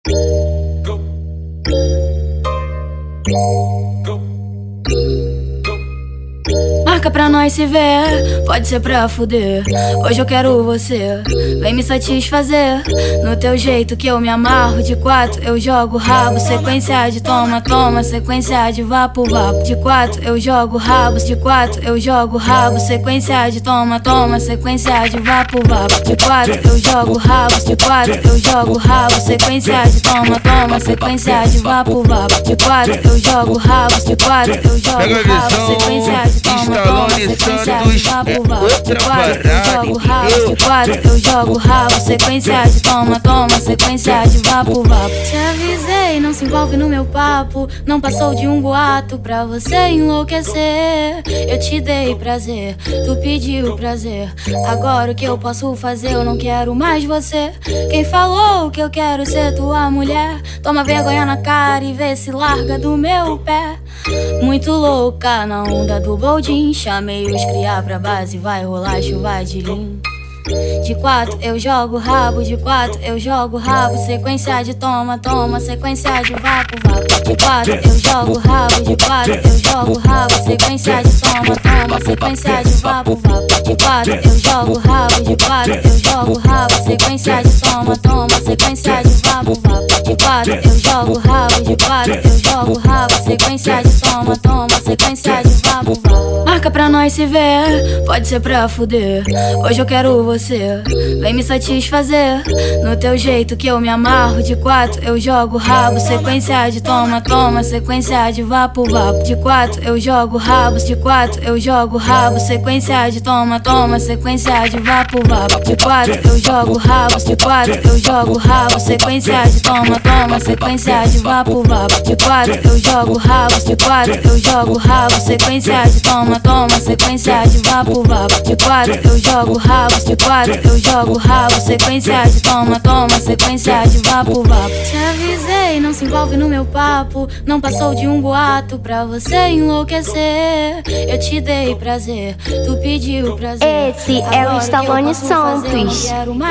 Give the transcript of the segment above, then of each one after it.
Marca pra nós se ver, pode ser pra fuder. Hoje eu quero você, vem me satisfazer. No teu jeito que eu me amarro. De 4 eu jogo rabo, sequência de toma, toma, sequência de vapo, vapo. De 4 eu jogo rabo, de 4 eu jogo rabo, sequência de toma, toma, sequência de vapo, vapo. De 4 eu jogo rabo, de 4 eu jogo rabo, sequência de toma, toma, sequência de vapo, vapo. De 4 eu jogo rabo, de 4 eu jogo rabo, sequência de toma, toma, sequência de vapo, vapo. De 4 eu jogo rabo, de 4 eu jogo rabo, sequência de toma, toma, sequência de vapo, vapo. Te avisei, não se envolve no meu papo. Não passou de um boato pra você enlouquecer. Eu te dei prazer, tu pediu prazer. Agora o que eu posso fazer? Eu não quero mais você. Quem falou que eu quero ser tua mulher? Toma vergonha na cara e vê se larga do meu pé. Muito louca na onda do boldin. Chamei os cria pra base, vai rolar chuva de lim. De 4 eu jogo rabo, de 4 eu jogo rabo, sequência de toma, toma, sequência de vapo, vapo. De 4 eu jogo rabo, de 4 eu jogo rabo, sequência de toma, toma, sequência de vapo, vapo. De 4 eu jogo rabo, de 4 eu jogo rabo, sequência de toma, toma, sequência de vapo, vapo. De 4 eu jogo rabo, de 4 eu jogo rabo, sequência de toma, toma, sequência de vapo, vapo. Marca pra nós se ver, pode ser pra fuder. Hoje eu quero você, vem me satisfazer. No teu jeito que eu me amarro. De 4 eu jogo rabo, sequência de toma, toma, sequência de vapo, vapo. De 4 eu jogo rabo, de 4 eu jogo rabo, sequência de toma, toma, sequência de vapo, vapo. De 4 eu jogo rabo, de 4 eu jogo rabo, sequência de toma, toma, sequência de vapo, vapo. De 4 eu jogo rabo, de 4 eu jogo rabo, sequência de toma, toma, sequência de vapo, vapo. De 4 eu jogo rabo, de 4 eu jogo rabo, sequência de toma, toma, sequência de vapo, vapo. Te avisei, não se envolve no meu papo. Não passou de um boato pra você enlouquecer. Eu te dei prazer, tu pediu prazer. Esse é o Stallone Santos,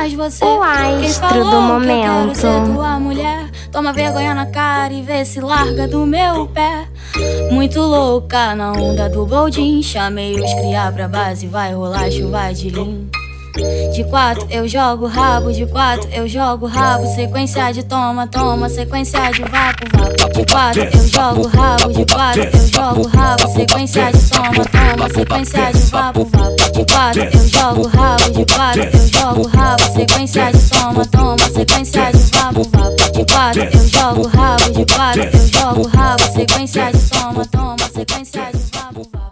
o astro do momento. Tua mulher, toma vergonha na cara e vê se larga do meu pé. Muito louca na onda do boldin. Chamei os cria pra base, vai rolar chuva de lim. De 4 eu jogo rabo, de 4 eu jogo rabo, sequência de toma, toma, sequência de vapo, vapo. De 4 eu jogo rabo, de 4 eu jogo rabo, sequência de toma, toma, sequência de vapo, vapo. De 4 eu jogo rabo, de 4 eu jogo rabo, sequência de toma, toma, sequência de vapo, vapo. De 4 eu jogo rabo, de 4 eu jogo rabo, sequência de toma, toma, sequência de vapo, vapo.